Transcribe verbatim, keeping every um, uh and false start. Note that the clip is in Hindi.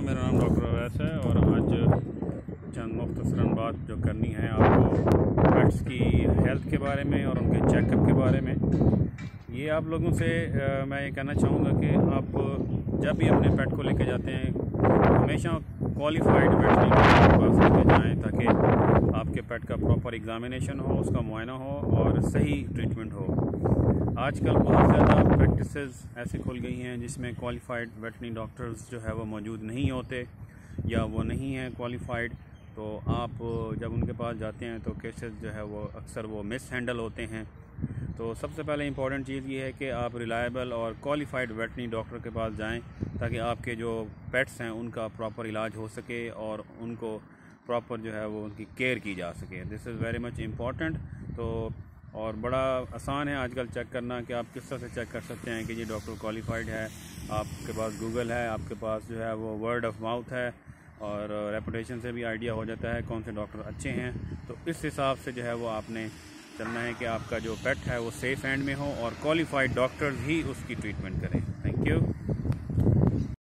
मेरा नाम डॉक्टर अवैस है और आज चंद मुख्तसरन बात जो करनी है आपको पेट्स की हेल्थ के बारे में और उनके चेकअप के बारे में। ये आप लोगों से आ, मैं ये कहना चाहूँगा कि आप जब भी अपने पेट को लेके जाते हैं हमेशा क्वालिफाइड वेटरनरी डॉक्टर के पास लेके जाएँ ताकि आपके पेट का प्रॉपर एग्ज़ामिनेशन हो, उसका मुआयना हो और सही ट्रीटमेंट हो। आजकल बहुत ज़्यादा प्रैक्टिसेस ऐसी खुल गई हैं जिसमें क्वालिफाइड वेटरनरी डॉक्टर्स जो है वो मौजूद नहीं होते या वो नहीं हैं क्वालिफाइड। तो आप जब उनके पास जाते हैं तो केसेस जो है वो अक्सर वो मिस हैंडल होते हैं। तो सबसे पहले इम्पॉर्टेंट चीज़ ये है कि आप रिलायबल और क्वालिफाइड वेटरनरी डॉक्टर के पास जाएं ताकि आपके जो पेट्स हैं उनका प्रॉपर इलाज हो सके और उनको प्रॉपर जो है वो उनकी केयर की जा सके। This is very much important. तो और बड़ा आसान है आजकल चेक करना कि आप किस तरह से चेक कर सकते हैं कि ये डॉक्टर क्वालिफाइड है। आपके पास गूगल है, आपके पास जो है वो वर्ड ऑफ माउथ है और रेपुटेशन से भी आइडिया हो जाता है कौन से डॉक्टर अच्छे हैं। तो इस हिसाब से जो है वो आपने चलना है कि आपका जो पेट है वो सेफ़ हैंड में हो और क्वालिफाइड डॉक्टर्स ही उसकी ट्रीटमेंट करें। Thank you.